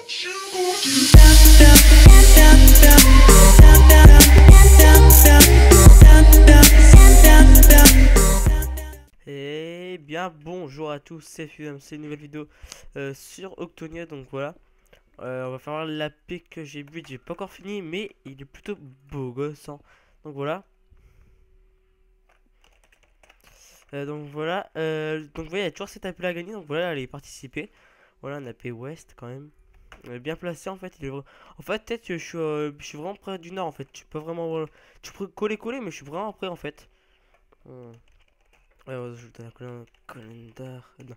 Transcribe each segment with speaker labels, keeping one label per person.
Speaker 1: Et bien bonjour à tous, c'est FUM, c'est une nouvelle vidéo sur Octonia. Donc voilà, on va faire la paix que j'ai bu, j'ai pas encore fini, mais il est plutôt beau gosse, hein. Donc voilà. Donc voilà, il y a toujours cette appel à gagner, donc voilà, allez participer. Voilà, un AP West quand même. Bien placé en fait, en fait peut-être que je suis vraiment près du nord en fait. Tu peux vraiment, tu peux coller mais je suis vraiment près en fait. Ouais, on va ajouter un calendar. Non.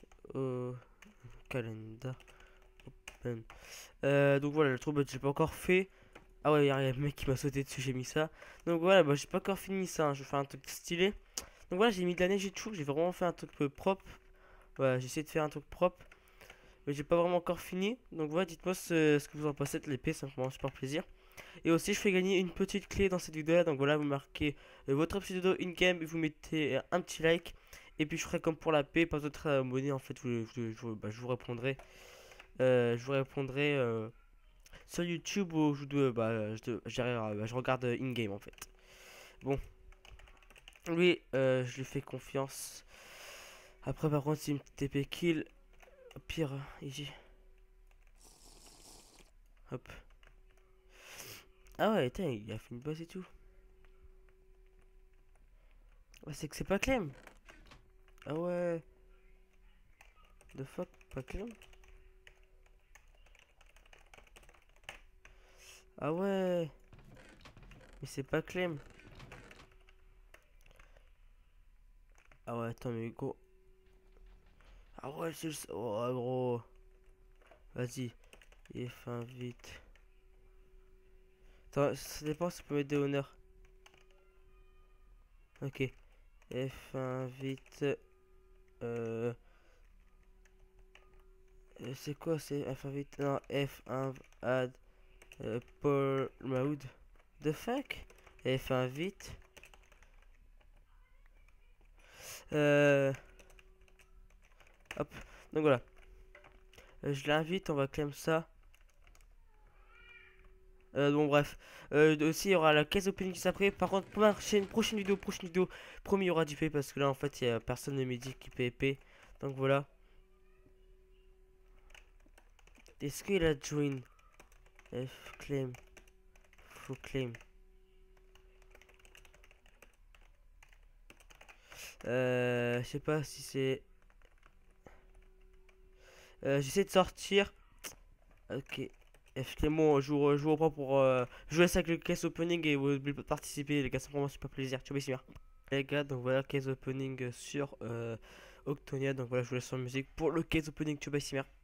Speaker 1: Calendar. Open. Donc voilà, le trouble, j'ai pas encore fait. Ah ouais, y a un mec qui m'a sauté dessus, j'ai mis ça. Donc voilà, bah j'ai pas encore fini ça, hein. Je vais faire un truc stylé. Donc voilà, j'ai mis de la neige et tout. J'ai vraiment fait un truc propre. Voilà, j'ai essayé de faire un truc propre. Mais j'ai pas vraiment encore fini. Donc voilà, dites-moi ce que vous en pensez de l'épée, ça me fait super plaisir. Et aussi, je fais gagner une petite clé dans cette vidéo. Donc voilà, vous marquez votre pseudo in-game et vous mettez un petit like. Et puis je ferai comme pour la paix, pas d'autres monnaie en fait. Je vous répondrai. Sur YouTube ou je regarde in-game en fait. Bon, lui, je lui fais confiance. Après, par contre, c'est une petite épée kill. Pire, ici. Hop. Ah ouais, attends, il a fait une boss et tout. Ouais, c'est que c'est pas Clem. Ah ouais. The fuck, pas Clem. Ah ouais. Mais c'est pas Clem. Ah ouais, attends, mais gros. Ah ouais, c'est le... Oh, gros. Vas-y. F1 vite. Attends, ça dépend si tu peux mettre des honneurs. Ok. F1 vite. C'est quoi, c'est F1 vite? Non, F1 add Paul mode. The fuck? F1 vite. Hop. Donc voilà. Je l'invite, on va claim ça. Bon bref, aussi il y aura la caisse opening juste après. Par contre pour ma prochaine vidéo, promis il y aura du pay parce que là en fait il y a personne ne me dit qui PvP. Donc voilà. Est-ce qu'il a join? F claim. Faut claim. Je sais pas si c'est. J'essaie de sortir. Ok. F Clément, je vous reprends pour jouer ça avec le caisse opening et vous n'oubliez pas de participer les gars, c'est vraiment super plaisir. Ciao, bisous. Les gars, donc voilà, case opening sur Octonia. Donc voilà, je vous laisse en musique pour le case opening. Ciao, bye,